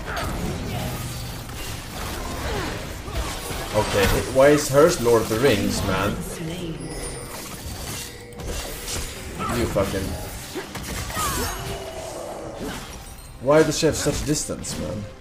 Okay, why is hers Lord of the Rings, man? You fucking... Why does she have such distance, man?